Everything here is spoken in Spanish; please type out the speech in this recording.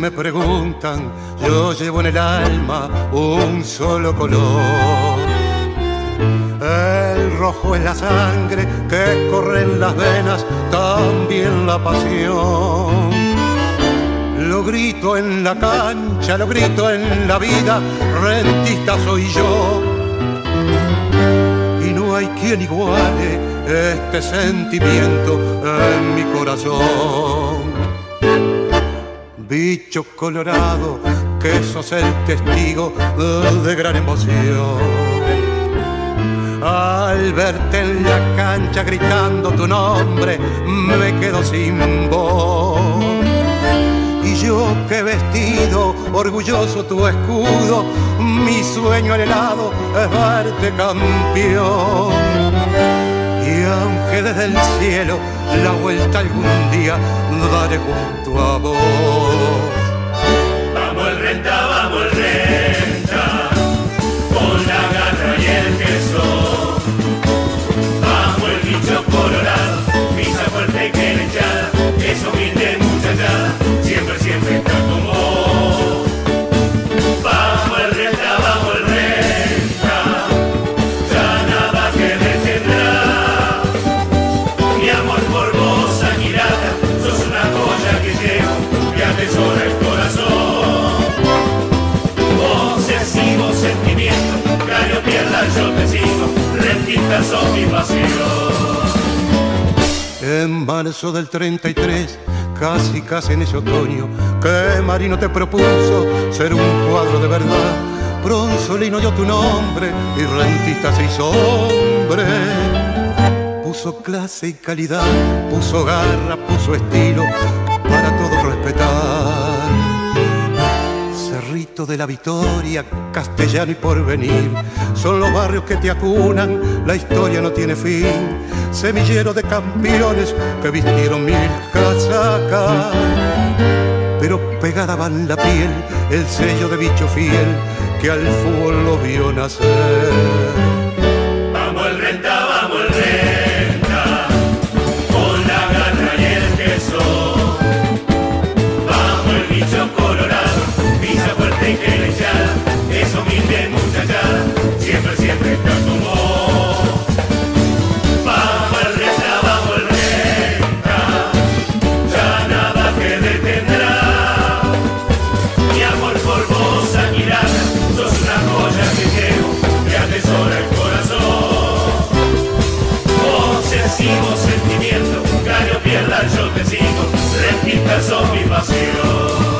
me preguntan, yo llevo en el alma un solo color. El rojo es la sangre que corre en las venas, también la pasión. Lo grito en la cancha, lo grito en la vida, rentista soy yo. Y no hay quien iguale este sentimiento en mi corazón. Bicho colorado, que sos el testigo de gran emoción. Al verte en la cancha gritando tu nombre, me quedo sin voz. Y yo que he vestido orgulloso tu escudo, mi sueño anhelado es verte campeón. Y aunque desde el cielo la vuelta algún día daré junto a vos. Vamos el renta, vamos el renta, con la garra y el queso. Vamos el bicho colorado, pisa fuerte que la echada, es humilde muchachada, siempre, siempre está con vos. Vamos el renta, ya nada que detendrá. Mi amor por vos, Aguilata, sos una joya que llevo, que atesora el corazón. Obsesivo sentimiento, gane o pierda yo te sigo, rentista sos mi pasión. En marzo del 33, casi en ese otoño, que Marino te propuso ser un cuadro de verdad. Bronzolino oyó tu nombre y rentista se hizo hombre. Puso clase y calidad, puso garra, puso estilo, para todos respetar. Cerrito de la Victoria, Castellano y Porvenir, son los barrios que te acunan, la historia no tiene fin. Semillero de campeones que vistieron mil casacas, pero pegada va en la piel el sello de bicho fiel que al fútbol lo vio nacer. Vamos el renta, con la garra y el queso. Vamos el bicho colorado, pisa fuerte que la echada, es humilde muchachada, siempre, siempre está con vos. Vamos el renta, ya nada que detendrá. Mi amor por vos, Aguilata, sos una joya que llevo, que atesora el corazón. Obsesivo sentimiento, gane o pierda yo te sigo, rentista sos mi pasión.